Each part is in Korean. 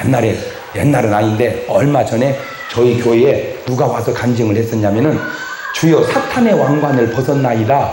옛날은 아닌데 얼마 전에 저희 교회에 누가 와서 간증을 했었냐면은 주여 사탄의 왕관을 벗었나이다.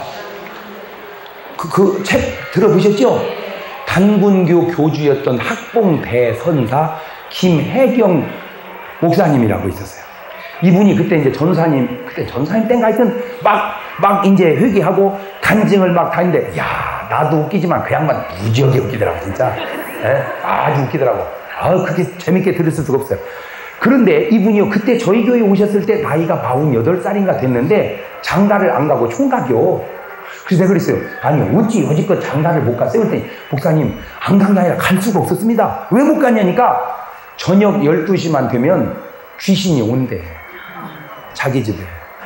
그 책 들어보셨죠? 단군교 교주였던 학봉대선사 김혜경 목사님이라고 있었어요. 이분이 그때 이제 전사님 땐가 하여튼 막 이제 회개하고 간증을 막 다니는데, 야, 나도 웃기지만 그 양반 무지하게 웃기더라고, 진짜. 예? 아주 웃기더라고. 그게 재밌게 들을 수가 없어요. 그런데 이분이요, 그때 저희 교회에 오셨을 때 나이가 48살인가 됐는데 장가를 안 가고 총각이요. 그래서 내가 그랬어요. 아니, 어찌 여지껏 장가를 못 갔어요? 그랬더니, 목사님, 안 간 게 아니라 갈 수가 없었습니다. 왜 못 갔냐니까, 저녁 12시만 되면 귀신이 온대. 자기 집에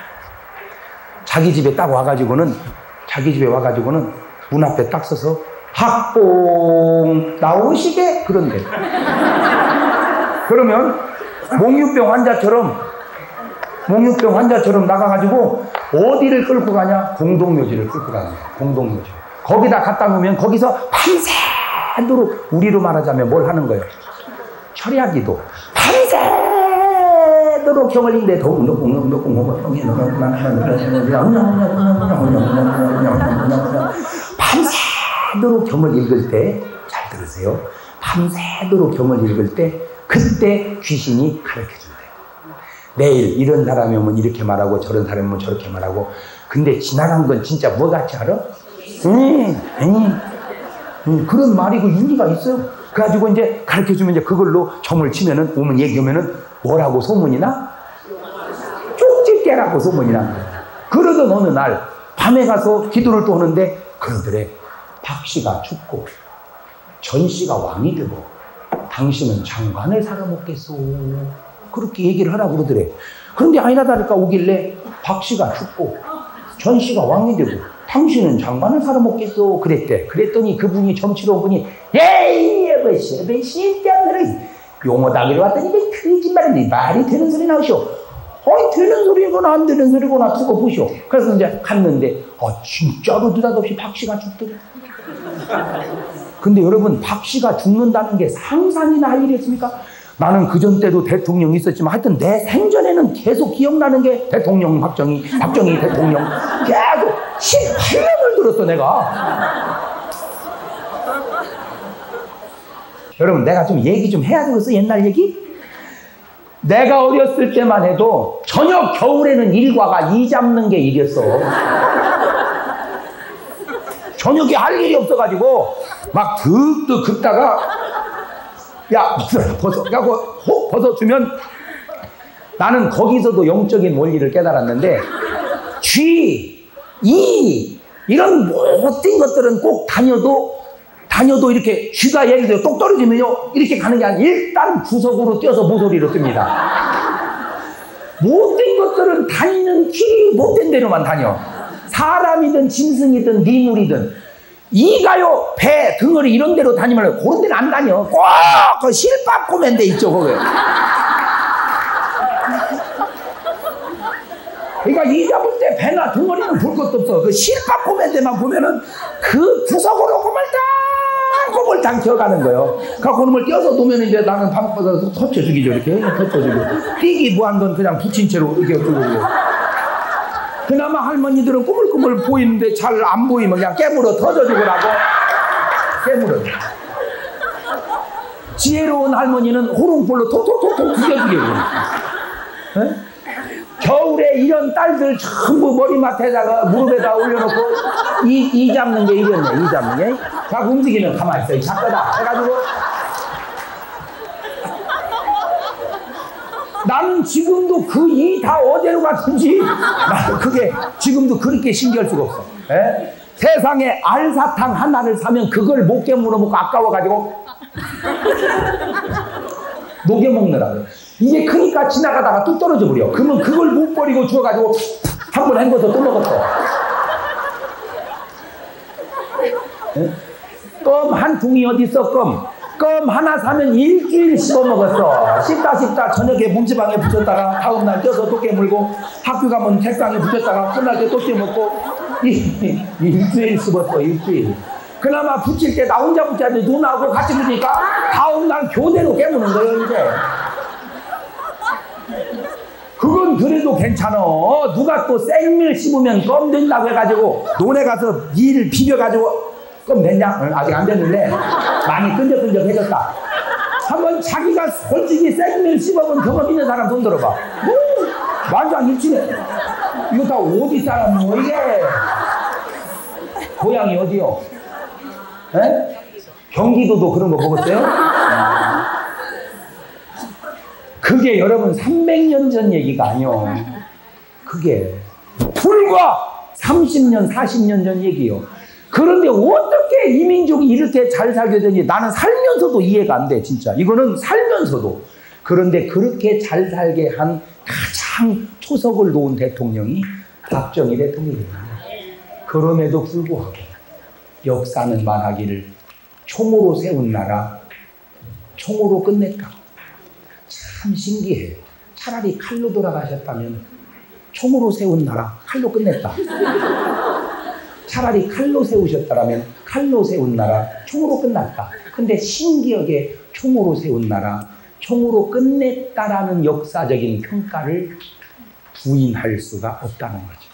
딱 와가지고는, 문 앞에 딱 서서 학봉 나오시게 그런대. 그러면 몽유병 환자처럼 나가가지고 어디를 끌고 가냐? 공동묘지를 끌고 가냐. 공동묘지. 거기다 갖다 놓으면 거기서 밤새도록, 우리로 말하자면 뭘 하는 거예요? 철야기도. 밤새도록 경을 읽는데 밤새도록 경을 읽을 때, 잘 들으세요. 밤새도록 경을 읽을 때 그때 귀신이 가르쳐준대요. 내일 이런 사람이 오면 이렇게 말하고 저런 사람이 오면 저렇게 말하고. 근데 지나간 건 진짜 뭐 같이 알아? 그런 말이고 윤리가 있어요. 그래가지고 이제 가르쳐주면 이제 그걸로 점을 치면은, 오면 얘기하면은 뭐라고 소문이나? 쪽집게라고 소문이나. 그러던 어느 날 밤에 가서 기도를 또 하는데 그러더래. 박 씨가 죽고 전 씨가 왕이 되고 당신은 장관을 살아먹겠소. 그렇게 얘기를 하라고 그러더래. 그런데 아니나 다를까 오길래 박 씨가 죽고 전 씨가 왕이 되고 당신은 장관을 살아먹겠소 그랬대. 그랬더니 그분이 점치러 온 분이, 예이 여보시 쓸데없는 용어다기로 왔더니 왜 거짓말인데 말이 되는 소리 나오시오. 되는 소리거나 안 되는 소리거나 두고 보시오. 그래서 이제 갔는데 진짜로 느닷없이 박 씨가 죽더래. 근데 여러분, 박 씨가 죽는다는 게 상상이나 할 일이었습니까? 나는 그전 때도 대통령이 있었지만 하여튼 내 생전에는 계속 기억나는 게 대통령 박정희 대통령 계속 18년을 들었어 내가. 여러분, 내가 좀 얘기 좀 해야 되겠어. 옛날 얘기? 내가 어렸을 때만 해도 저녁 겨울에는 일과가 이 잡는 게 일이었어. 저녁에 할 일이 없어가지고 막 득득 긋다가, 야, 벗어주면, 나는 거기서도 영적인 원리를 깨달았는데, 이런 못된 것들은 꼭 다녀도 이렇게 쥐가 예를 들어 똑 떨어지면요, 이렇게 가는 게 아니라 일단 구석으로 뛰어서 모서리로 뜹니다. 못된 것들은 다니는 길이 못된 데로만 다녀. 사람이든 짐승이든 미물이든. 이가요, 배, 등어리 이런 데로 다니면 그런 데는 안 다녀. 꼭 그 실밥 꼬맨 데 있죠, 거기. 그러니까 이 잡을 때 배나 등어리는 볼 것도 없어. 그 실밥 꼬맨 데만 보면은 그 구석으로 꼬물탕 기어가는 거예요. 그 그놈을 띄어서 놓으면 이제 나는 방법에서 터쳐주기죠, 이렇게. 터쳐주고. 뛰기 무한 건 그냥 붙인 채로 이렇게 두고. 그나마 할머니들은 꾸물꾸물 보이는데 잘 안 보이면 그냥 깨물어 터져주고라고. 깨물어. 지혜로운 할머니는 호롱불로 톡톡톡톡 두겨주게. 겨울에 이런 딸들 전부 머리맡에다가 무릎에다 올려놓고 이 잡는 게 이랬네. 이 잡는 게. 자, 움직이면 가만히 있어요. 작거다 해가지고. 나는 지금도 그 이 다 어디로 갔는지 나는 그게 지금도 그렇게 신기할 수가 없어. 에? 세상에 알사탕 하나를 사면 그걸 못 깨물어 먹고 아까워가지고 녹여 먹느라고. 이게 크니까 지나가다가 뚝 떨어져 버려. 그러면 그걸 못 버리고 주워가지고 한 번 헹궈서 또 먹었어. 껌 한 둥이 어디 있어? 껌 하나 사면 일주일 씹어 먹었어. 씹다 저녁에 문지방에 붙였다가 다음날 떼서 또 깨물고, 학교 가면 책상에 붙였다가 끝날 때 또 깨먹고 일주일 씹었어. 일주일. 그나마 붙일 때 나 혼자 붙여야지 누나하고 같이 붙으니까 다음날 교대로 깨무는 거예요 이제. 그건 그래도 괜찮아. 누가 또 생밀 씹으면 껌 된다고 해가지고 논에 가서 일 비벼가지고 껌 됐냐? 아직 안 됐는데 많이 끈적끈적해졌다. 한번 자기가 솔직히 생밀 씹어본 경험 있는 사람 손 들어봐. 완전 일치네. 이거 다 어디 사람이요 이게? 고향이 어디요? 에? 경기도도 그런 거 먹었어요? 그게 여러분 300년 전 얘기가 아니요. 그게 불과 30년, 40년 전 얘기요. 그런데 어떻게 이 민족이 이렇게 잘 살게 되는지 나는 살면서도 이해가 안 돼, 진짜. 이거는 살면서도. 그런데 그렇게 잘 살게 한 가장 초석을 놓은 대통령이 박정희 대통령입니다. 그럼에도 불구하고 역사는 말하기를 총으로 세운 나라, 총으로 끝냈다. 참 신기해요. 차라리 칼로 돌아가셨다면 총으로 세운 나라, 칼로 끝냈다. 차라리 칼로 세우셨다면 칼로 세운 나라, 총으로 끝났다. 근데 신기하게 총으로 세운 나라, 총으로 끝냈다라는 역사적인 평가를 부인할 수가 없다는 거죠.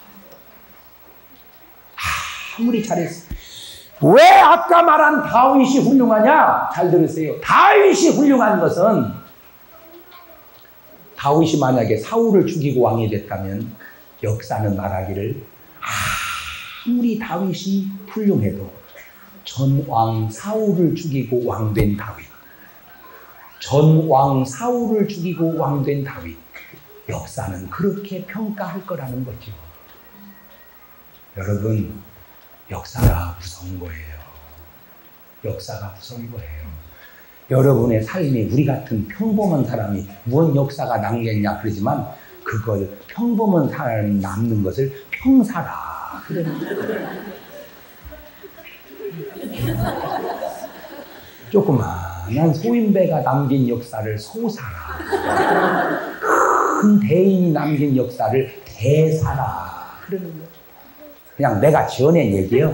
아무리 잘했어. 왜 아까 말한 다윗이 훌륭하냐? 잘 들으세요. 다윗이 훌륭한 것은 다윗이 만약에 사울을 죽이고 왕이 됐다면 역사는 말하기를 아무리 다윗이 훌륭해도 전왕 사울을 죽이고 왕된 다윗, 전왕 사울을 죽이고 왕된 다윗, 역사는 그렇게 평가할 거라는 거죠. 여러분, 역사가 무서운 거예요. 역사가 무서운 거예요. 여러분의 삶이 우리 같은 평범한 사람이 무슨 역사가 남겠냐 그러지만 그걸 평범한 사람이 남는 것을 평사라. 조그마한 소인배가 남긴 역사를 소사라. 큰 대인이 남긴 역사를 대사라. 그러는 거예요. 그냥 내가 지어낸 얘기예요.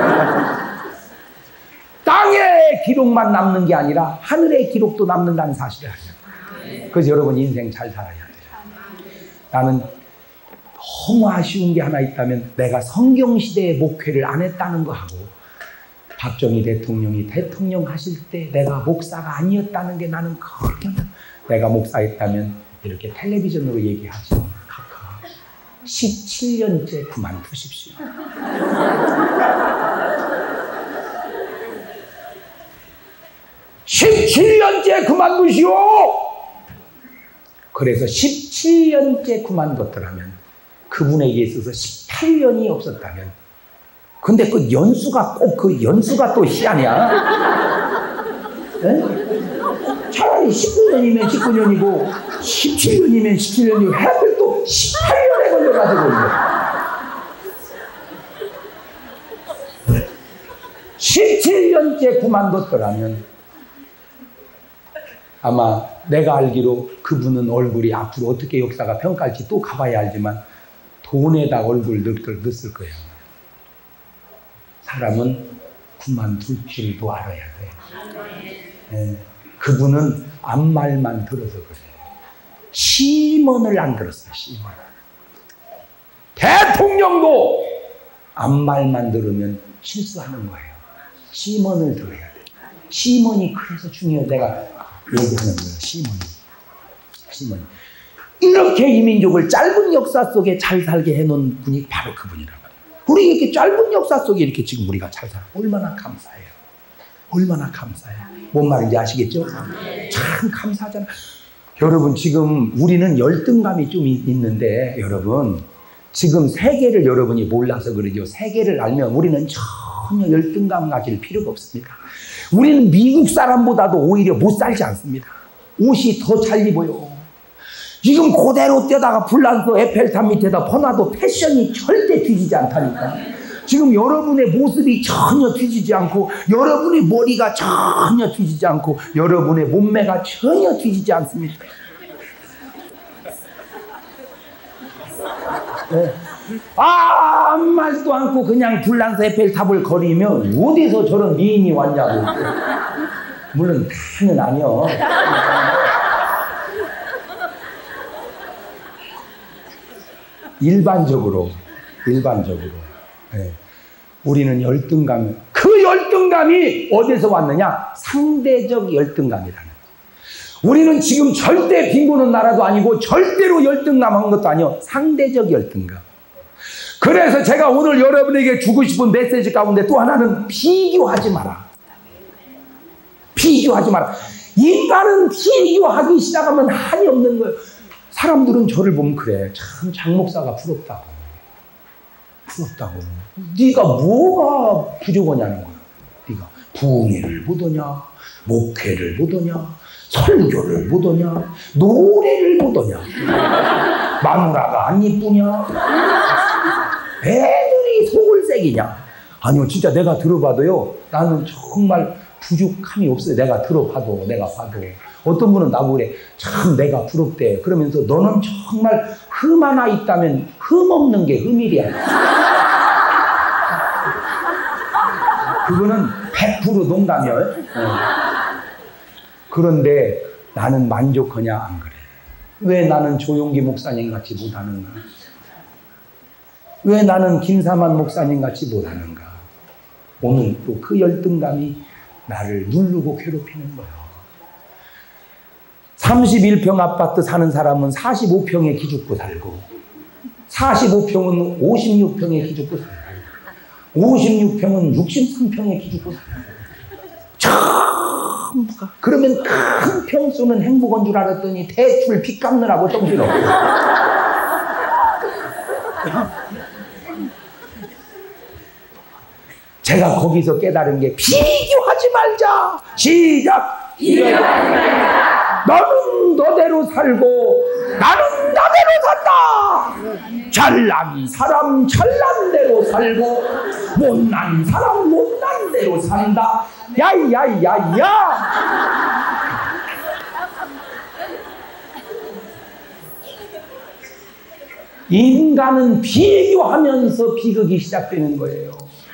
땅의 기록만 남는 게 아니라 하늘의 기록도 남는다는 사실을 알아요. 그래서 여러분 인생 잘 살아야 돼요. 나는 너무 아쉬운 게 하나 있다면 내가 성경시대의 목회를 안 했다는 거 하고 박정희 대통령이 대통령 하실 때 내가 목사가 아니었다는 게 나는 그렇게 내가 목사했다면 이렇게 텔레비전으로 얘기하죠. 17년째 그만두십시오. 17년째 그만두시오. 그래서 17년째 그만뒀더라면 그분에게 있어서 18년이 없었다면 근데 그 연수가 꼭 그 연수가 또 희한이야. 네? 차라리 19년이면 19년이고 17년이면 17년이고 하필 또 18년에 걸려가지고 17년째 그만뒀더라면 아마 내가 알기로 그분은 얼굴이 앞으로 어떻게 역사가 평가할지 또 가봐야 알지만 돈에다 얼굴 넣었을 거예요. 사람은 그만둘 줄도 알아야 돼요. 네. 그분은 앞말만 들어서 그래요. 시먼을 안 들었어요. 시먼. 대통령도 앞말만 들으면 실수하는 거예요. 시먼을 들어야 돼요. 시먼이 그래서 중요해요. 내가 얘기하는 거예요. 시먼이. 이렇게 이 민족을 짧은 역사 속에 잘 살게 해놓은 분이 바로 그분이란 말이에요. 우리 이렇게 짧은 역사 속에 이렇게 지금 우리가 잘 살아. 얼마나 감사해요. 얼마나 감사해요. 뭔 말인지 아시겠죠? 참 감사하잖아요. 여러분 지금 우리는 열등감이 좀 있는데 여러분 지금 세계를 여러분이 몰라서 그러죠. 세계를 알면 우리는 전혀 열등감 가질 필요가 없습니다. 우리는 미국 사람보다도 오히려 못 살지 않습니다. 옷이 더 잘 입어요. 지금 그대로 뛰다가 불란서 에펠탑 밑에다 퍼놔도 패션이 절대 뒤지지 않다니까. 지금 여러분의 모습이 전혀 뒤지지 않고 여러분의 머리가 전혀 뒤지지 않고 여러분의 몸매가 전혀 뒤지지 않습니다. 네. 아무 말도 않고 그냥 불란서 에펠탑을 거리면 어디서 저런 미인이 왔냐고. 물론 다는 아니요. 일반적으로 네. 우리는 열등감, 그 열등감이 어디서 왔느냐? 상대적 열등감이라는. 우리는 지금 절대 빈곤한 나라도 아니고 절대로 열등감한 것도 아니요, 상대적 열등감. 그래서 제가 오늘 여러분에게 주고 싶은 메시지 가운데 또 하나는 비교하지 마라. 비교하지 마라. 인간은 비교하기 시작하면 한이 없는 거예요. 사람들은 저를 보면 그래. 참 장목사가 부럽다고. 네가 뭐가 부족하냐는 거야. 네가 부흥회를 보더냐, 목회를 보더냐, 설교를 보더냐, 노래를 보더냐, 마누라가 안 이쁘냐, 애들이 속을 새기냐. 아니요, 진짜 내가 들어봐도요, 나는 정말 부족함이 없어요. 내가 들어봐도, 내가 봐도. 어떤 분은 나보고 그래, 참 내가 부럽대. 그러면서 너는 정말 흠 하나 있다면 흠 없는 게 흠이랴. 그거는 100% 농담이에요. 그런데 나는 만족하냐? 안 그래. 왜 나는 조용기 목사님 같이 못하는가? 왜 나는 김사만 목사님 같이 못하는가? 오늘 또 그 열등감이 나를 누르고 괴롭히는 거예요. 31평 아파트 사는 사람은 45평에 기죽고 살고, 45평은 56평에 기죽고 살고, 56평은 63평에 기죽고 살고. 전부가. 그러면 큰 평수는 행복한 줄 알았더니 대출 빚 갚느라고 정신없고. 제가 거기서 깨달은 게 비교하지 말자. 시작. 비교하지 말자. 너는 너대로 살고 나는 나대로 산다. 잘난 사람 잘난 대로 살고 못난 사람 못난 대로 산다. 야야야야. 인간은 비교하면서 비극이 시작되는 거예요.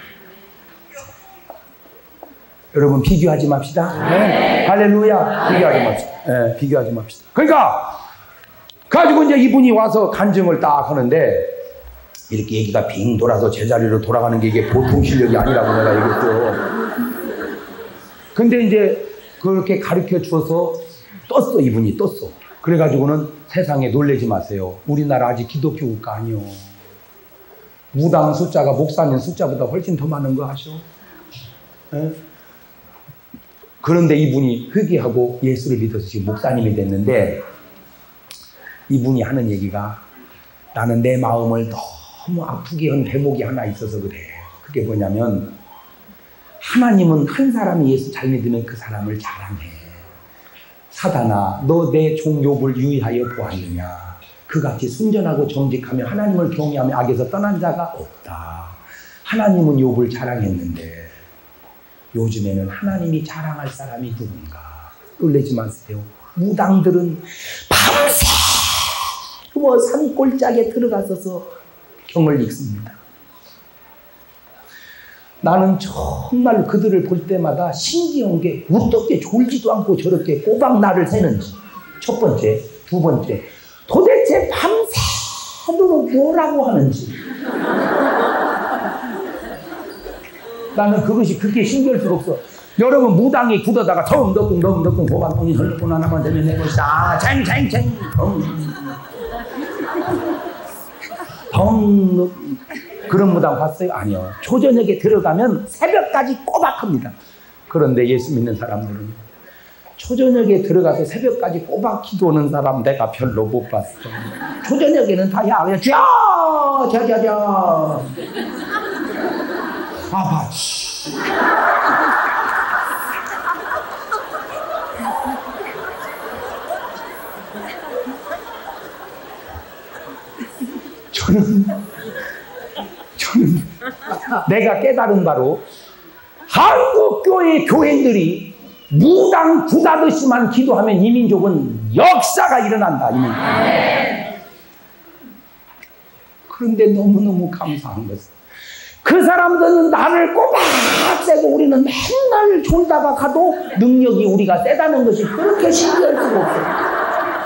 여러분 비교하지 맙시다. 네. 할렐루야. 비교하지 맙시다. 네, 비교하지 맙시다. 그러니까 가지고 이제 이분이 와서 간증을 딱 하는데 이렇게 얘기가 빙 돌아서 제자리로 돌아가는 게 이게 보통 실력이 아니라고 내가 얘기했죠. 근데 이제 그렇게 가르쳐 주어서 떴어. 이분이 떴어. 그래가지고는 세상에 놀라지 마세요. 우리나라 아직 기독교 국가 아니요. 무당 숫자가 목사님 숫자보다 훨씬 더 많은 거 아셔? 네? 그런데 이분이 회개하고 예수를 믿어서 지금 목사님이 됐는데 이분이 하는 얘기가 나는 내 마음을 너무 아프게 한 대목이 하나 있어서 그래. 그게 뭐냐면 하나님은 한 사람이 예수 잘 믿으면 그 사람을 자랑해. 사단아, 너 내 종 욥을 유의하여 보았느냐? 그같이 순전하고 정직하며 하나님을 경외하며 악에서 떠난 자가 없다. 하나님은 욥을 자랑했는데 요즘에는 하나님이 자랑할 사람이 누군가? 놀라지 마세요. 무당들은 밤새 산골짜기에 들어가서서 경을 읽습니다. 나는 정말 그들을 볼 때마다 신기한 게 어떻게 졸지도 않고 저렇게 꼬박 날을 새는지. 첫 번째, 두 번째, 도대체 밤새도록 뭐라고 하는지. 나는 그것이 그렇게 신기할 수가 없어. 여러분 무당이 굳어다가 덩덕쿵 고만덩이 흘러고 하나만 되면 내 것이다. 쟁쟁쟁 덩 그런 무당 봤어요? 아니요. 초저녁에 들어가면 새벽까지 꼬박합니다. 그런데 예수 믿는 사람들은 초저녁에 들어가서 새벽까지 꼬박 기도하는 사람 내가 별로 못 봤어. 초저녁에는 다 야 자자자 아바치. 저는 내가 깨달은 바로 한국교회 교인들이 무당 구다듯이만 기도하면 이 민족은 역사가 일어난다. 이 민족. 그런데 너무너무 감사한 것은 그 사람들은 나를 꼬박 세고 우리는 맨날 졸다가 가도 능력이 우리가 세다는 것이 그렇게 신기할 수가 없어요.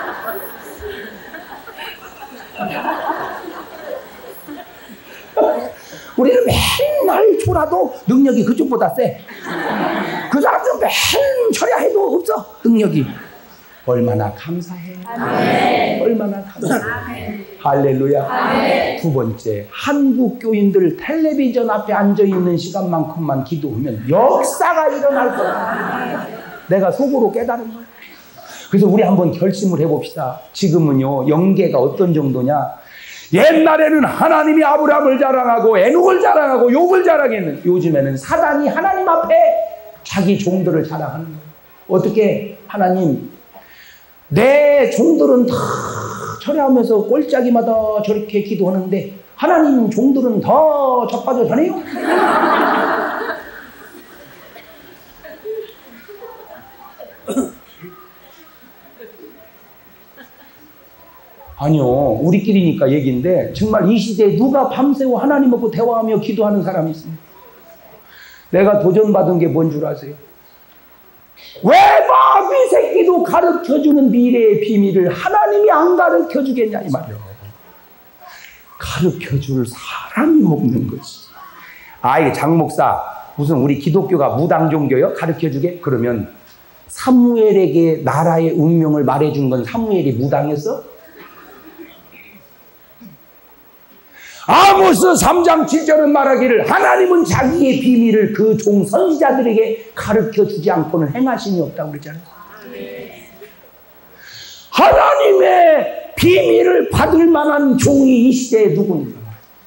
우리는 맨날 졸아도 능력이 그쪽보다 세. 그 사람들은 맨날 졸야 해도 없어 능력이. 얼마나 감사해. 아멘. 얼마나 감사해. 아멘. 할렐루야. 아멘. 두 번째, 한국 교인들 텔레비전 앞에 앉아있는 시간만큼만 기도하면 역사가 일어날 거야. 내가 속으로 깨달은 거야. 그래서 우리 한번 결심을 해봅시다. 지금은요, 영계가 어떤 정도냐. 옛날에는 하나님이 아브라함을 자랑하고 에녹을 자랑하고 욥을 자랑했는데 요즘에는 사단이 하나님 앞에 자기 종들을 자랑하는 거예요. 어떻게? 하나님, 내 종들은 다 철회하면서 꼴짜기마다 저렇게 기도하는데 하나님 종들은 다 자빠져 다녀요? 아니요, 우리끼리니까 얘기인데 정말 이 시대에 누가 밤새워 하나님하고 대화하며 기도하는 사람이 있습니다. 내가 도전받은 게 뭔 줄 아세요? 왜 마귀 새끼도 가르쳐주는 미래의 비밀을 하나님이 안 가르쳐주겠냐 이 말이에요. 가르쳐줄 사람이 없는 거지. 이게 장 목사 무슨 우리 기독교가 무당 종교요? 가르쳐주게? 그러면 사무엘에게 나라의 운명을 말해준 건 사무엘이 무당이었어? 아모스 3장 7절은 말하기를 하나님은 자기의 비밀을 그 종 선지자들에게 가르쳐주지 않고는 행하심이 없다고 그랬잖아요. 하나님의 비밀을 받을 만한 종이 이 시대에 누구입니까?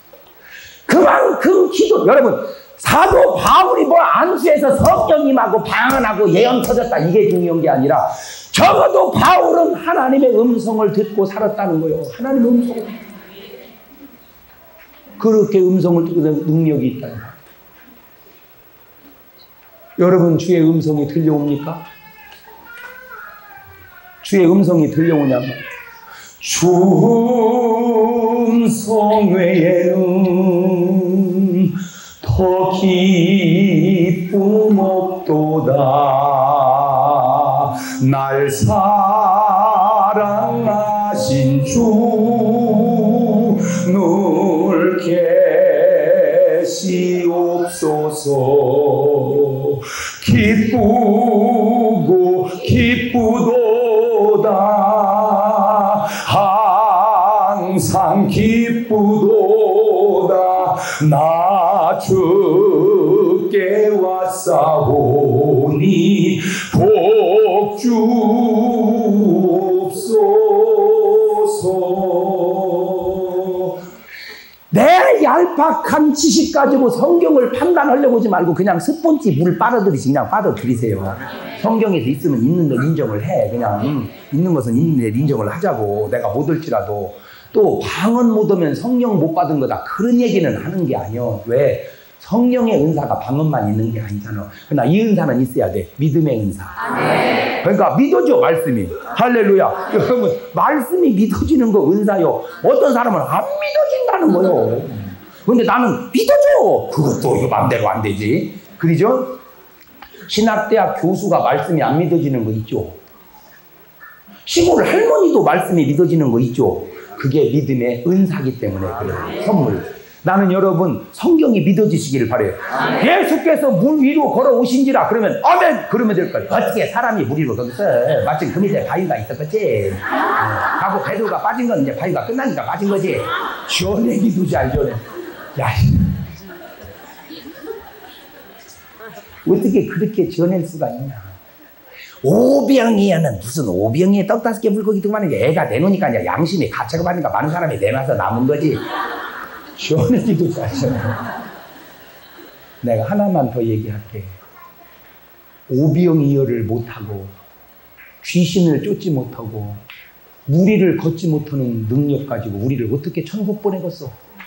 그만큼 기도. 여러분, 사도 바울이 뭐 안수해서 성령 임하고 방언하고 예언 터졌다 이게 중요한 게 아니라 적어도 바울은 하나님의 음성을 듣고 살았다는 거예요. 하나님의 음성. 그렇게 음성을 듣고 능력이 있다는 거예요. 여러분, 주의 음성이 들려옵니까? 주의 음성이 들려오냐면 주 음성 외에는 더 기쁨 없도다. 날 사랑하신 주 늘 계시옵소서. 기쁘고 기쁘도다. 항상 기쁘도다. 나 주께 왔사오니 복 주옵소서. 내 얄팍한 지식 가지고 성경을 판단하려고 하지 말고 그냥 스폰지 물 빨아들이시 그냥 빨아들이세요. 성경에서 있으면 있는 걸 인정을 해. 그냥 있는 것은 있는 데 인정을 하자고. 내가 못 올지라도. 또 방언 못 오면 성령 못 받은 거다 그런 얘기는 하는 게 아니요. 왜? 성령의 은사가 방언만 있는 게 아니잖아. 그러나 이 은사는 있어야 돼. 믿음의 은사. 아멘. 그러니까 믿어줘 말씀이. 할렐루야. 여러분, 말씀이 믿어지는 거 은사요. 어떤 사람은 안 믿어진다는 거요. 근데 나는 믿어줘. 그것도 이거 맘대로 안 되지. 그러죠? 신학대학 교수가 말씀이 안 믿어지는 거 있죠. 시골 할머니도 말씀이 믿어지는 거 있죠. 그게 믿음의 은사기 때문에 그래요. 선물. 나는 여러분 성경이 믿어지시기를 바라요. 예수께서 물 위로 걸어오신지라 그러면 아멘 그러면 될 거예요. 어떻게 사람이 물 위로 거기서 마침 그 밑에 바위가 있었겠지. 하고 베드로가 빠진 건 이제 바위가 끝나니까 빠진 거지. 시원해 기도지 알죠? 야, 어떻게 그렇게 지어낼 수가 있냐. 오병이어는 무슨 오병이에 떡 5개 물고기 등만한 게 애가 내놓으니까 이제 양심이 가책을 받으니까 많은 사람이 내놔서 남은 거지. 시원해지도 잘잖아. 내가 하나만 더 얘기할게. 오병이어를 못하고 귀신을 쫓지 못하고 무리를 걷지 못하는 능력 가지고 우리를 어떻게 천국 보내겠어?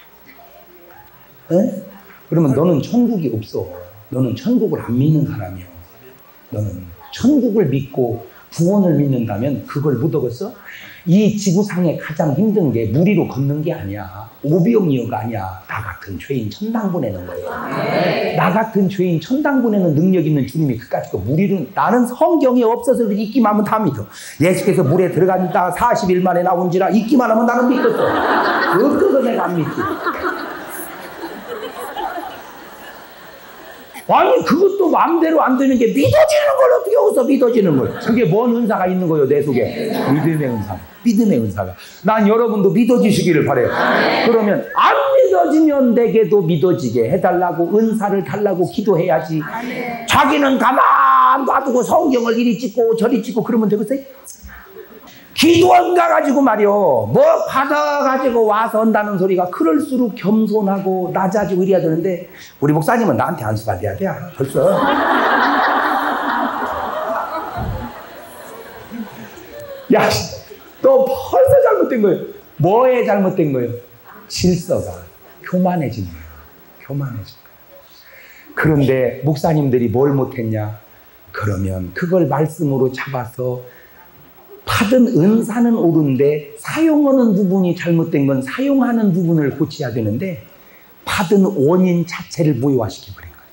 에? 그러면 너는 천국이 없어. 너는 천국을 안 믿는 사람이야. 너는 천국을 믿고 구원을 믿는다면 그걸 못 얻었어? 이 지구상에 가장 힘든 게 무리로 걷는 게 아니야. 오병이어가 아니야. 나 같은 죄인 천당 보내는 거예요. 나 같은 죄인 천당 보내는 능력 있는 주님이 그까짓 거 무리는 나는 성경에 없어서 읽기만 하면 다 믿어. 예수께서 물에 들어간다 40일 만에 나온지라 읽기만 하면 나는 믿겠어. 없어서 내가 안 믿지. 아니 그것도 마음대로 안 되는 게 믿어지는 걸 어떻게 여기서 믿어지는 걸. 그게 뭔 은사가 있는 거예요 내 속에. 믿음의 은사. 믿음의 은사가. 난 여러분도 믿어지시기를 바라요. 그러면 안 믿어지면 내게도 믿어지게 해달라고 은사를 달라고 기도해야지. 자기는 가만 놔두고 성경을 이리 찍고 저리 찍고 그러면 되겠어요? 기도원 가가지고 말이요 뭐 받아가지고 와서 한다는 소리가 그럴수록 겸손하고 낮아지고 이래야 되는데 우리 목사님은 나한테 안수받아야 돼 벌써. 야 너 벌써 잘못된 거예요. 뭐에 잘못된 거예요? 질서가 교만해진 거예요. 교만해진 거예요. 그런데 목사님들이 뭘 못했냐? 그러면 그걸 말씀으로 잡아서 받은 은사는 옳은데 사용하는 부분이 잘못된 건 사용하는 부분을 고쳐야 되는데 받은 원인 자체를 무효화시켜버린 거예요.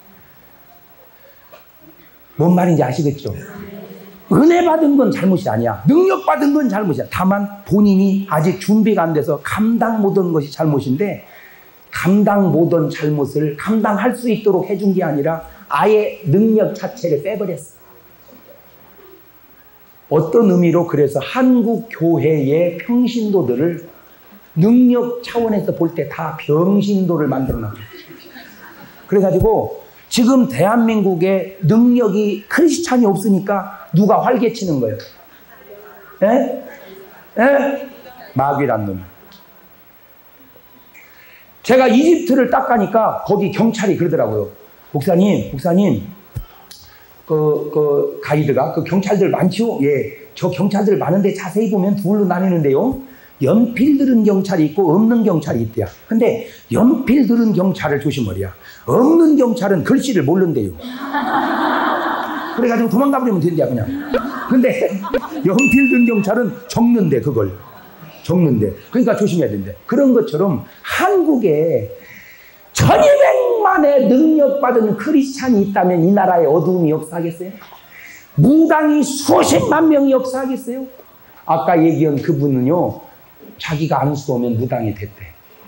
뭔 말인지 아시겠죠? 은혜 받은 건 잘못이 아니야. 능력 받은 건 잘못이야. 다만 본인이 아직 준비가 안 돼서 감당 못한 것이 잘못인데 감당 못한 잘못을 감당할 수 있도록 해준 게 아니라 아예 능력 자체를 빼버렸어. 어떤 의미로 그래서 한국 교회의 평신도들을 능력 차원에서 볼 때 다 병신도를 만들어놨어요. 그래가지고 지금 대한민국에 능력이 크리스찬이 없으니까 누가 활개치는 거예요? 에? 에? 마귀란 놈이. 제가 이집트를 딱 가니까 거기 경찰이 그러더라고요. 목사님, 가이드가 그 경찰들 많죠? 예, 저 경찰들 많은데 자세히 보면 둘로 나뉘는데요. 연필 들은 경찰이 있고 없는 경찰이 있대요. 근데 연필 들은 경찰을 조심하랴. 없는 경찰은 글씨를 모른대요. 그래가지고 도망가 버리면 된대요 그냥. 근데 연필 든 경찰은 적는데 그걸 적는데 그러니까 조심해야 된대. 그런 것처럼 한국에 1200만의 능력받은 크리스찬이 있다면 이 나라에 어두움이 역사하겠어요? 무당이 수십만 명이 역사하겠어요? 아까 얘기한 그분은요 자기가 안수 오면 무당이 됐대.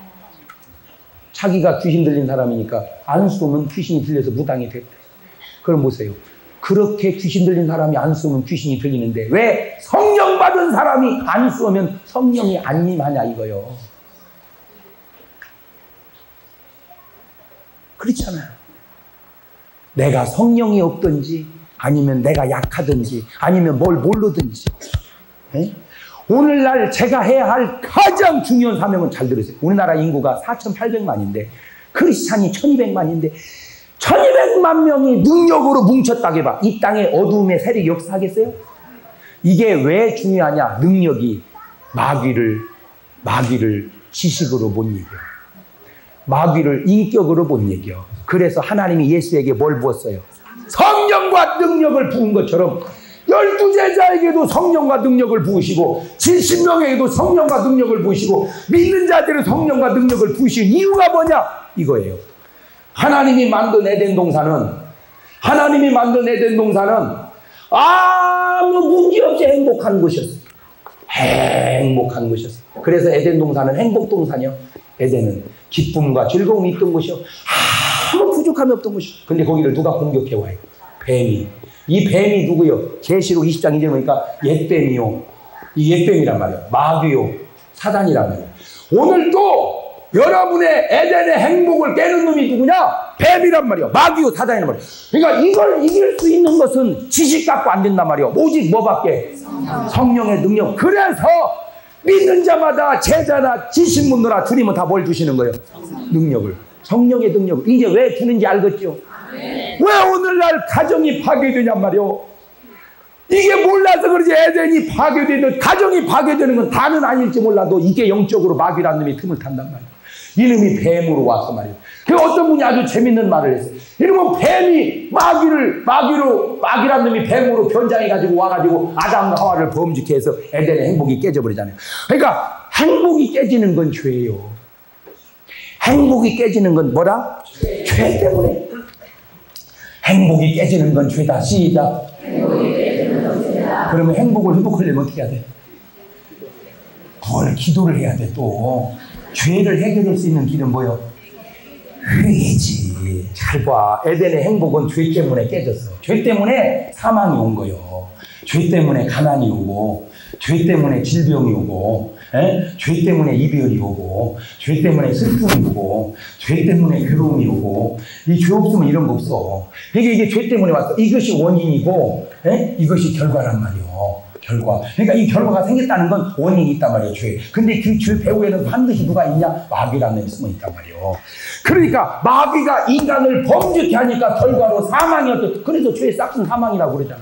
자기가 귀신 들린 사람이니까 안수 오면 귀신이 들려서 무당이 됐대. 그럼 보세요. 그렇게 귀신 들린 사람이 안수 오면 귀신이 들리는데 왜 성령 받은 사람이 안수 오면 성령이 안 임하냐 이거요. 그렇잖아요. 내가 성령이 없든지 아니면 내가 약하든지 아니면 뭘 모르든지 에? 오늘날 제가 해야 할 가장 중요한 사명은 잘 들으세요. 우리나라 인구가 4,800만인데 크리스찬이 1,200만인데 1,200만 명이 능력으로 뭉쳤다고 해봐. 이 땅에 어두움의 세력이 역사하겠어요? 이게 왜 중요하냐? 능력이 마귀를 지식으로 못 이겨. 마귀를 인격으로 못 이겨. 그래서 하나님이 예수에게 뭘 부었어요? 성령과 능력을 부은 것처럼 12제자에게도 성령과 능력을 부으시고 70명에게도 성령과 능력을 부으시고 믿는 자들은 성령과 능력을 부으신 이유가 뭐냐? 이거예요. 하나님이 만든 에덴 동산은 아무 문제 없이 행복한 곳이었어요. 행복한 곳이었어요. 그래서 에덴 동산은 행복 동산이요. 에덴은 기쁨과 즐거움이 있던 곳이요. 아무 부족함이 없던 곳이요. 근데 거기를 누가 공격해 와요? 뱀이. 이 뱀이 누구요? 계시록 20장 이제 보니까 옛뱀이요. 이 옛뱀이란 말이에요. 마귀요. 사단이란 말이에요. 오늘 또 여러분의 에덴의 행복을 깨는 놈이 누구냐? 뱀이란 말이에요. 마귀요. 사단이란 말이에요. 그러니까 이걸 이길 수 있는 것은 지식 갖고 안 된단 말이에요. 오직 뭐밖에? 성령의 능력. 그래서 믿는 자마다 제자나 지식 묻느라 주님은 다 뭘 주시는 거예요? 능력을. 성령의 능력을. 이제 왜 주는지 알겠죠? 왜 오늘날 가정이 파괴되냔 말이요. 이게 몰라서 그러지. 에덴이 파괴되든 가정이 파괴되는 건 다는 아닐지 몰라도 이게 영적으로 마귀라는 놈이 틈을 탄단 말이에요. 이놈이 뱀으로 와서 말이에요. 그 어떤 분이 아주 재밌는 말을 했어요. 이러면 뱀이 마귀란 놈이 뱀으로 변장해가지고 와가지고 아담과 하와를 범죄케 해서 에덴의 행복이 깨져버리잖아요. 그러니까 행복이 깨지는 건 죄예요. 행복이 깨지는 건 뭐라? 죄 때문에. 행복이 깨지는 건 죄다. 시작. 그러면 행복을 회복하려면 어떻게 해야 돼? 뭘 기도를 해야 돼 또. 죄를 해결할 수 있는 길은 뭐요? 회개지. 잘 봐. 에덴의 행복은 죄 때문에 깨졌어. 죄 때문에 사망이 온 거요. 죄 때문에 가난이 오고, 죄 때문에 질병이 오고, 죄 때문에 이별이 오고, 죄 때문에 슬픔이 오고, 죄 때문에 괴로움이 오고. 이 죄 없으면 이런 거 없어. 이게 죄 때문에 왔어. 이것이 원인이고, 이것이 결과란 말이요. 결과. 그러니까 이 결과가 생겼다는 건 원인이 있단 말이에요, 죄. 근데 그 죄 배후에는 반드시 누가 있냐? 마귀라는 놈이 숨어 있단 말이에요. 그러니까 마귀가 인간을 범죄케 하니까 결과로 사망이었대. 그래서 죄의 싹은 사망이라고 그러잖아.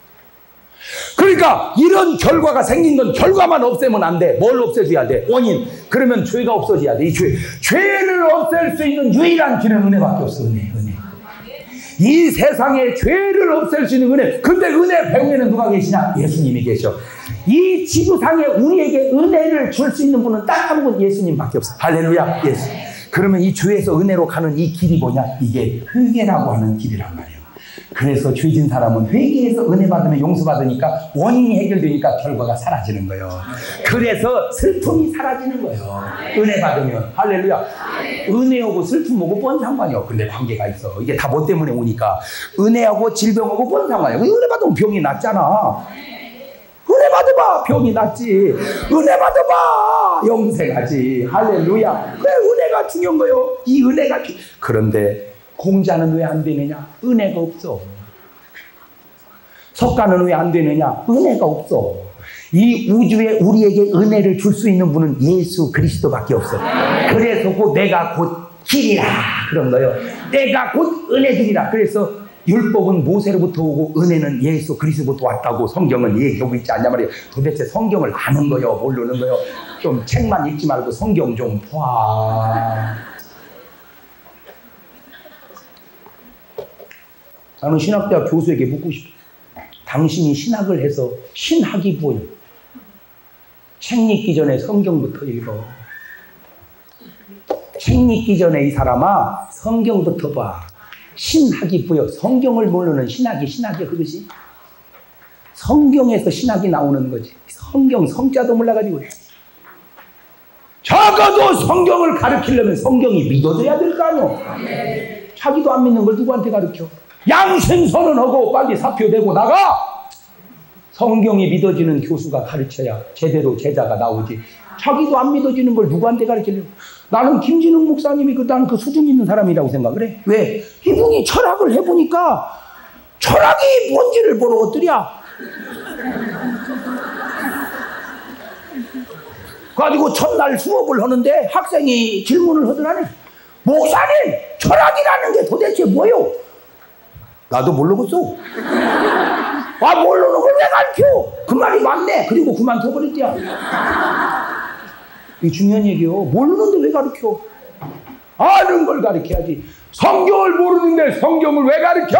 그러니까 이런 결과가 생긴 건 결과만 없애면 안 돼. 뭘 없애줘야 돼? 원인. 그러면 죄가 없어져야 돼. 이 죄를 없앨 수 있는 유일한 길은 은혜밖에 없어. 은혜. 이 세상에 죄를 없앨 수 있는 은혜. 근데 은혜 배후에는 누가 계시냐? 예수님이 계셔. 이 지구상에 우리에게 은혜를 줄 수 있는 분은 딱 한 분, 예수님밖에 없어. 할렐루야. 예수. 그러면 이 죄에서 은혜로 가는 이 길이 뭐냐? 이게 회개라고 하는 길이란 말이에요. 그래서 죄진 사람은 회개해서 은혜 받으면 용서받으니까 원인이 해결되니까 결과가 사라지는 거예요. 그래서 슬픔이 사라지는 거예요. 은혜 받으면. 할렐루야. 은혜하고 슬픔하고 뭔 상관이요? 근데 관계가 있어. 이게 다 뭐 때문에 오니까. 은혜하고 질병하고 뭔 상관이야? 은혜 받으면 병이 낫잖아. 은혜 받아봐. 병이 낫지. 은혜 받아봐. 영생하지. 할렐루야. 그래, 은혜가 중요한 거예요. 이 은혜가 그런데 공자는 왜 안 되느냐? 은혜가 없어. 석가는 왜 안 되느냐? 은혜가 없어. 이 우주에 우리에게 은혜를 줄 수 있는 분은 예수 그리스도밖에 없어. 그래서 곧 내가 곧 길이라 그런 거예요. 내가 곧 은혜 주리라. 그래서 율법은 모세로부터 오고 은혜는 예수 그리스도부터 왔다고 성경은 얘기하고 있지 않냐 말이에요. 도대체 성경을 아는 거요? 모르는 거요? 좀 책만 읽지 말고 성경 좀 봐. 나는 신학대학 교수에게 묻고 싶어. 당신이 신학을 해서 신학이 뭐예요? 책 읽기 전에 성경부터 읽어. 책 읽기 전에 이 사람아 성경부터 봐. 신학이 뭐예요? 성경을 모르는 신학이 그것이? 성경에서 신학이 나오는 거지. 성경 성자도 몰라가지고. 적어도 성경을 가르치려면 성경이 믿어져야 될 거 아니오. 자기도 안 믿는 걸 누구한테 가르쳐? 양심 선언하고 빨리 사표내고 나가! 성경이 믿어지는 교수가 가르쳐야 제대로 제자가 나오지. 자기도 안 믿어지는 걸 누구한테 가르치려고? 나는 김진웅 목사님이 나는 그 수준 있는 사람이라고 생각을 해. 왜? 이분이 철학을 해보니까 철학이 뭔지를 모르겠더랴. 가지고 첫날 수업을 하는데 학생이 질문을 하더라네. 목사님, 철학이라는 게 도대체 뭐요? 나도 모르겠어. 모르는 걸 왜 가르쳐? 그 말이 맞네. 그리고 그만둬버렸지야. 이게 중요한 얘기요. 모르는데 왜 가르쳐? 아는 걸 가르쳐야지. 성경을 모르는데 성경을 왜 가르쳐?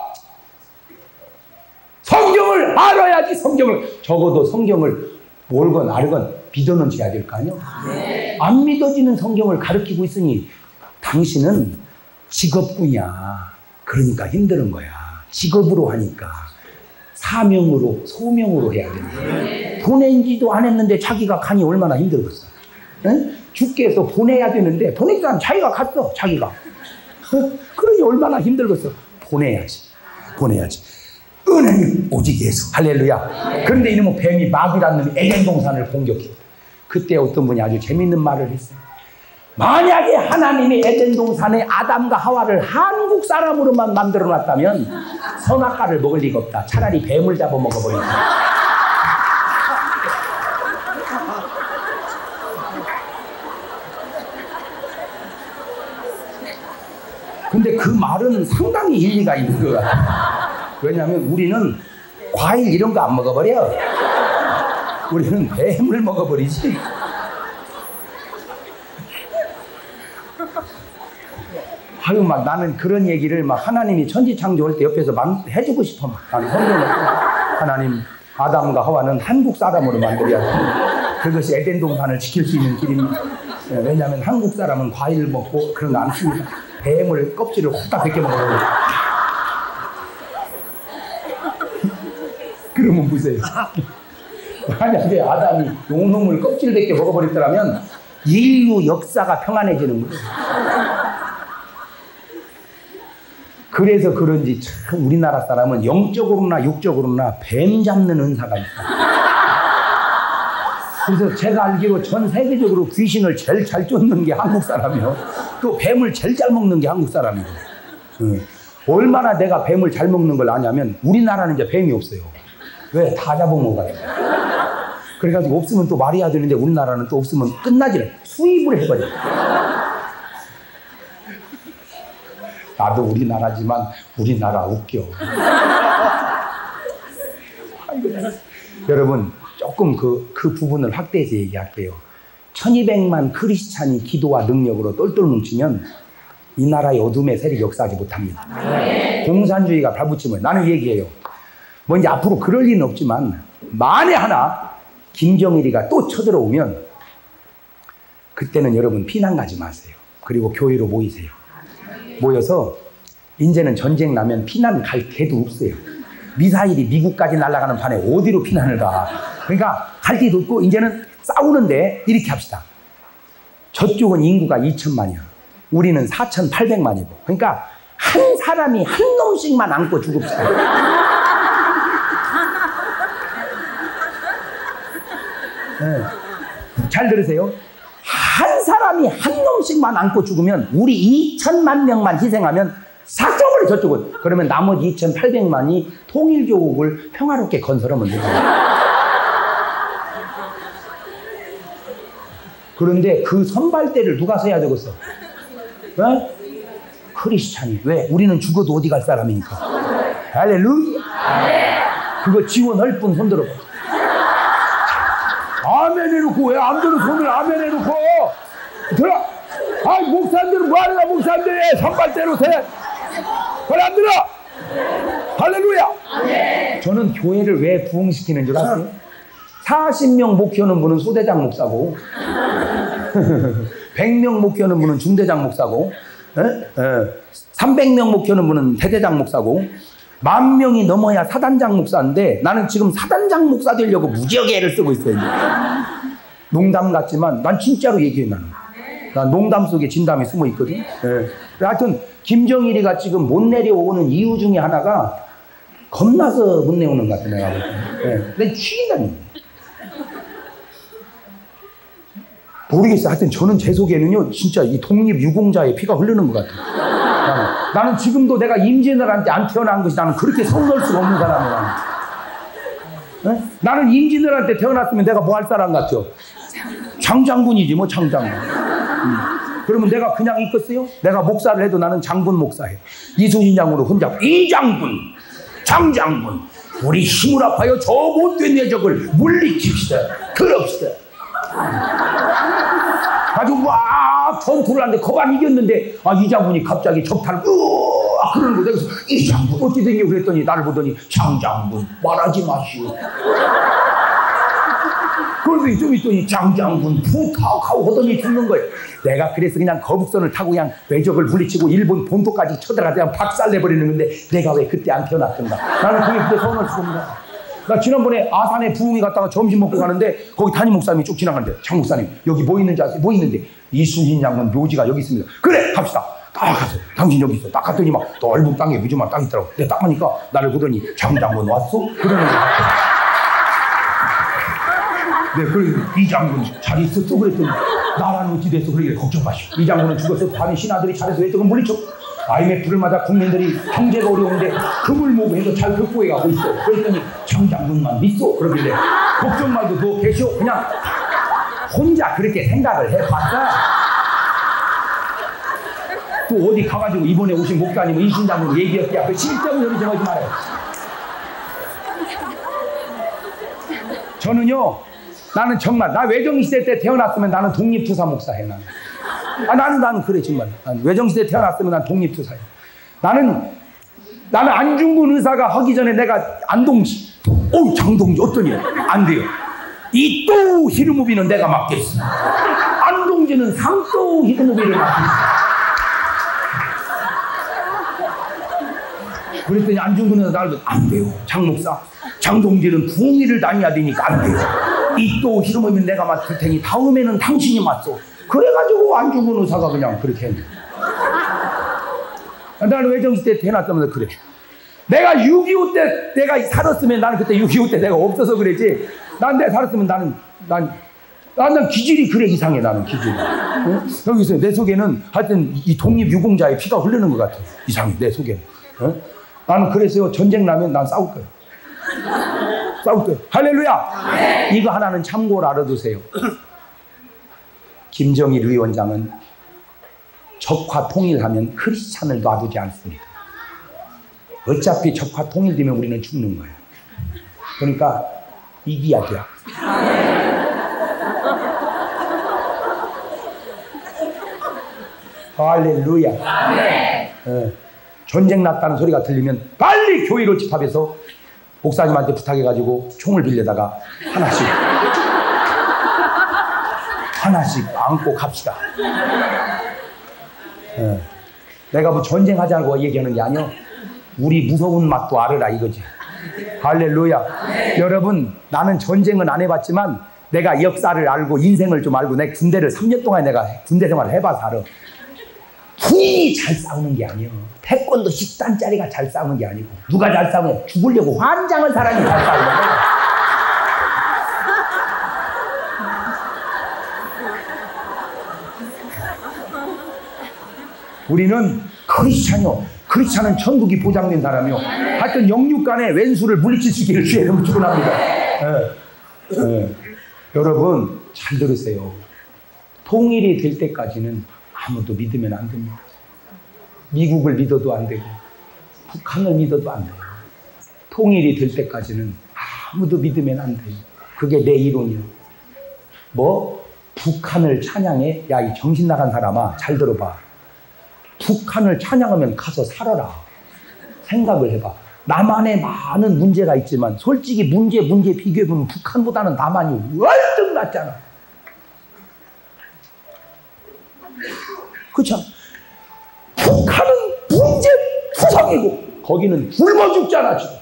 성경을 알아야지. 적어도 성경을 모르건 알건 믿어는 줘야 될 거 아니야? 안 믿어지는 성경을 가르치고 있으니 당신은 직업군이야. 그러니까 힘든 거야. 직업으로 하니까. 사명으로, 소명으로 해야 되는 거야. 보낸지도 안 했는데 자기가 가니 얼마나 힘들겠어. 응? 주께서 보내야 되는데 보내니까 자기가 갔어. 자기가. 그러니 얼마나 힘들겠어. 보내야지. 은혜는 오직 예수. 할렐루야. 그런데 이놈의 뱀이 마귀라는 놈이 에덴 동산을 공격해. 그때 어떤 분이 아주 재밌는 말을 했어요. 만약에 하나님이 에덴 동산에 아담과 하와를 한국 사람으로만 만들어 놨다면 선악과를 먹을 리가 없다. 차라리 뱀을 잡아 먹어버린다. 근데 그 말은 상당히 일리가 있는 거야. 왜냐하면 우리는 과일 이런 거 안 먹어버려. 우리는 뱀을 먹어버리지. 아유, 막 나는 그런 얘기를 막 하나님이 천지 창조할 때 옆에서 해주고 싶어. 나는 성경을 하나님, 아담과 하와는 한국 사람으로 만들어야 돼. 그것이 에덴 동산을 지킬 수 있는 길입니다. 왜냐하면 한국 사람은 과일 먹고 그런 거 안 씁니다. 뱀을 껍질을 후딱 벗겨 먹어요. 그러면 보세요. 만약에 아담이 용놈을 껍질 벗겨 먹어버렸더라면 인류 역사가 평안해지는 거예요. 그래서 그런지 참 우리나라 사람은 영적으로나 육적으로나 뱀 잡는 은사가 있어요. 그래서 제가 알기로 전 세계적으로 귀신을 제일 잘 쫓는 게 한국 사람이요. 또 뱀을 제일 잘 먹는 게 한국 사람이고. 얼마나 내가 뱀을 잘 먹는 걸 아냐면 우리나라는 이제 뱀이 없어요. 왜? 다 잡아먹어요. 그래가지고 없으면 또 말해야 되는데 우리나라는 또 없으면 끝나지. 수입을 해버려요. 나도 우리나라지만 우리나라 웃겨. 여러분 조금 그 부분을 확대해서 얘기할게요. 1200만 크리스찬이 기도와 능력으로 똘똘 뭉치면 이 나라의 어둠의 세력이 역사하지 못합니다. 공산주의가 발붙이면 나는 얘기해요. 뭐 이제 앞으로 그럴 리는 없지만 만에 하나 김정일이가 또 쳐들어오면 그때는 여러분 피난 가지 마세요. 그리고 교회로 모이세요. 모여서 이제는 전쟁 나면 피난 갈 데도 없어요. 미사일이 미국까지 날아가는 판에 어디로 피난을 가. 그러니까 갈 데도 없고 이제는 싸우는데 이렇게 합시다. 저쪽은 인구가 2천만이야. 우리는 4,800만이고. 그러니까 한 사람이 한 놈씩만 안고 죽읍시다. 네. 잘 들으세요. 한 사람이 한 놈씩만 안고 죽으면 우리 2천만 명만 희생하면 싹정을 저쪽은. 그러면 나머지 2,800만이 통일조국을 평화롭게 건설하면 돼요. 그런데 그 선발대를 누가 서야 되겠어? 네? 크리스찬이. 왜? 우리는 죽어도 어디 갈 사람이니까. 할렐루야. 그거 지원할 분 손들어. 아멘 해놓고 왜 안 들어? 손을 아멘 해놓고 들어. 아, 목사님들은 뭐하느냐? 목사님들이 선발대로 세. 그래 안 들어? 할렐루야. 저는 교회를 왜 부흥시키는 줄 아세요? 40명 목회하는 분은 소대장 목사고 100명 목회하는 분은 중대장 목사고 300명 목회하는 분은 대대장 목사고 10,000명이 넘어야 사단장 목사인데 나는 지금 사단장 목사 되려고 무지하게 애를 쓰고 있어요. 농담 같지만 난 진짜로 얘기해. 나는 난 농담 속에 진담이 숨어 있거든. 하여튼 김정일이가 지금 못 내려오는 이유 중에 하나가 겁나서 못 내오는 것 같아. 내가 볼 때. 내가 죽인다니. 모르겠어요. 하여튼 저는 제 속에는요 진짜 이 독립유공자의 피가 흐르는 것 같아요. 나는 지금도 내가 임진왜란때 안 태어난 것이 나는 그렇게 성놓을 수가 없는 사람이야. 나는 임진왜란 때 태어났으면 내가 뭐 할 사람 같아요? 장장군이지 뭐 장장군. 그러면 내가 그냥 있겠어요? 내가 목사를 해도 나는 장군 목사해. 이순신 장군으로 혼자 이 장군, 장장군 우리 힘을 합하여 저 못된 녀석을 물리칩시다. 그럽시다. 아주 막 전투를 하는데 거반 이겼는데 이 장군이 갑자기 적탈을 그러는 거. 내가 이 장군 어찌 된 게 그랬더니 나를 보더니 장장군 말하지 마시오. 그래서 좀 있더니 장장군 부탁하고 하더니 죽는 거예요. 내가 그래서 그냥 거북선을 타고 그냥 외적을 물리치고 일본 본토까지 쳐들어가서 그냥 박살내버리는 건데 내가 왜 그때 안 태어났던가. 나는 그게 그때 서운할 수가 없는 거야. 나 지난번에 아산에 부흥회 갔다가 점심 먹고 가는데 거기 담임 목사님이 쭉 지나가는데 장 목사님 여기 뭐 있는지 아세요? 뭐 있는데 이순신 장군 묘지가 여기 있습니다. 그래 갑시다. 딱 가서 당신 여기 있어. 딱 갔더니 막 넓은 땅에 무지만 딱 있더라고. 내가 딱 하니까 나를 보더니 장 장군 왔어? 그러는 거야. 네, 그래서 이 장군 잘 있었어? 그랬더니 나라는 어찌 됐어? 그러길래 걱정 마시오. 이 장군은 죽어서 밤에 신하들이 잘해서 외적은 물리쳐. IMF를 맞아 국민들이 경제가 어려운데 금을 모으해서 잘 극복해 가고 있어. 그랬더니 장장군만 믿어. 그러길래 걱정 말고 너 계시오. 그냥 혼자 그렇게 생각을 해봤어. 또 어디 가가지고 이번에 오신 목사님은 이신장으로 얘기했대야. 그 실적을 여기 정하지 말아요. 저는요 나는 정말 나 외정시대 때 태어났으면 나는 독립투사 목사해. 나는 나는 그래, 정말. 외정시대에 태어났으면 난 독립투사야. 나는 안중근 의사가 하기 전에 내가 안동지, 장동지 어떠니? 안 돼요. 이또 히르무비는 내가 맡겠어. 안동지는 상또 히르무비를 맡겠어. 그랬더니 안중근은 나를 안 돼요. 장 목사, 장동지는 부흥회를 다녀야 되니까 안 돼요. 이 또 히르무비는 내가 맡을 테니 다음에는 당신이 맡소. 그래가지고 안중근 의사가 그냥 그렇게 했는데. 나는 외정시대 태어났다면서 그래. 내가 6.25 때 내가 살았으면, 나는 그때 6.25 때 내가 없어서 그랬지. 내가 살았으면 나는 기질이 그래, 이상해. 나는 기질이. 응? 여기서 내 속에는 하여튼 이 독립 유공자의 피가 흐르는 것 같아. 이상해, 내 속에는. 응? 나는 그래서요, 전쟁 나면 난 싸울 거예요. 싸울 거예요. 할렐루야! 네. 이거 하나는 참고로 알아두세요. 김정일 위원장은 적화 통일하면 크리스찬을 놔두지 않습니다. 어차피 적화 통일되면 우리는 죽는 거예요. 그러니까 이겨야 돼요. 할렐루야. 네. 전쟁 났다는 소리가 들리면 빨리 교회로 집합해서 목사님한테 부탁해가지고 총을 빌려다가 하나씩 안고 갑시다. 내가 뭐 전쟁하자고 얘기하는 게 아니야. 우리 무서운 맛도 알아라, 이거지. 할렐루야. 여러분, 나는 전쟁은 안 해봤지만 내가 역사를 알고 인생을 좀 알고, 내 군대를 3년 동안 내가 군대 생활을 해봐서 알아. 군인이 잘 싸우는 게 아니야. 태권도 10단짜리가 잘 싸우는 게 아니고, 누가 잘 싸우냐? 죽으려고 환장한 사람이 잘 싸우는 거야. 우리는 크리스찬이요. 크리스찬은 천국이 보장된 사람이요. 하여튼 영육간에 왼수를 물리칠 수 있기를 주의 이름으로 축원합니다. 여러분 잘 들으세요. 통일이 될 때까지는 아무도 믿으면 안 됩니다. 미국을 믿어도 안 되고 북한을 믿어도 안 돼요. 통일이 될 때까지는 아무도 믿으면 안 돼요. 그게 내 이론이야. 뭐? 북한을 찬양해? 야, 이 정신 나간 사람아, 잘 들어봐. 북한을 찬양하면 가서 살아라. 생각을 해봐. 남한에 많은 문제가 있지만 솔직히 문제 비교해보면 북한보다는 남한이 월등 낫잖아. 그렇죠? 북한은 문제 투성이고 거기는 굶어 죽잖아 지금.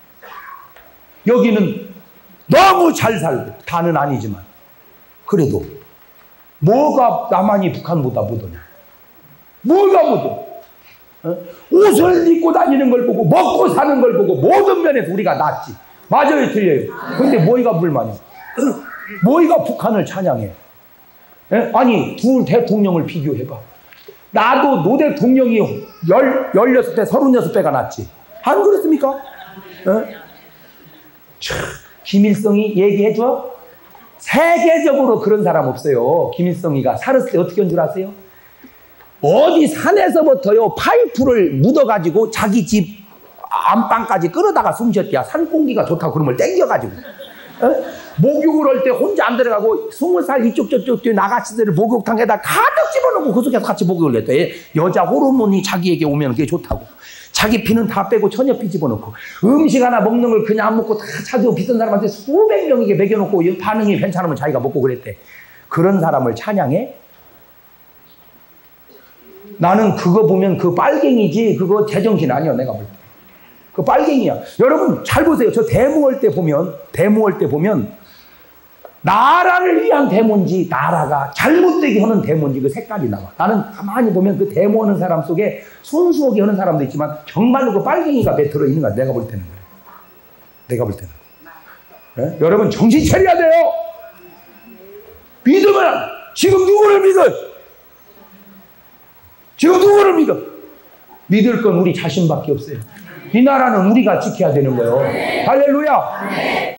여기는 너무 잘 살고, 다는 아니지만 그래도 뭐가 남한이 북한보다 못하냐? 뭐가 못해? 옷을 입고 다니는 걸 보고 먹고 사는 걸 보고 모든 면에서 우리가 낫지. 맞아요, 틀려요? 근데 뭐가 불만이야? 뭐가 북한을 찬양해? 아니, 둘 대통령을 비교해봐. 나도 노 대통령이 16배, 36배가 낫지. 안 그렇습니까? 김일성이 얘기해줘? 세계적으로 그런 사람 없어요. 김일성이가 살았을 때 어떻게 한 줄 아세요? 어디 산에서부터요 파이프를 묻어가지고 자기 집 안방까지 끌어다가 숨겼대야. 산 공기가 좋다고 그런 걸 땡겨가지고. 목욕을 할 때 혼자 안 들어가고 20살 이쪽 저쪽 나가시들을 목욕탕에다 가득 집어넣고 그 속에서 같이 목욕을 했대. 여자 호르몬이 자기에게 오면 그게 좋다고. 자기 피는 다 빼고 처녀피 집어넣고, 음식 하나 먹는 걸 그냥 안 먹고 다 자기가 비싼 사람한테 수백 명에게 먹여놓고 반응이 괜찮으면 자기가 먹고 그랬대. 그런 사람을 찬양해? 나는 그거 보면 그 빨갱이지 그거 제정신 아니야. 내가 볼 때 그 빨갱이야. 여러분 잘 보세요. 저 데모할 때 보면 나라를 위한 데모인지 나라가 잘못되게 하는 데모인지 그 색깔이 나와. 나는 가만히 보면 그 데모하는 사람 속에 순수하게 하는 사람도 있지만 정말로 그 빨갱이가 배틀어 있는 거야. 내가 볼 때는 그래. 내가 볼 때는. 네? 여러분 정신 차려야 돼요. 믿으면 지금 누구를 믿어요? 지금 누구를 믿어? 믿을 건 우리 자신밖에 없어요. 이 나라는 우리가 지켜야 되는 거예요. 할렐루야.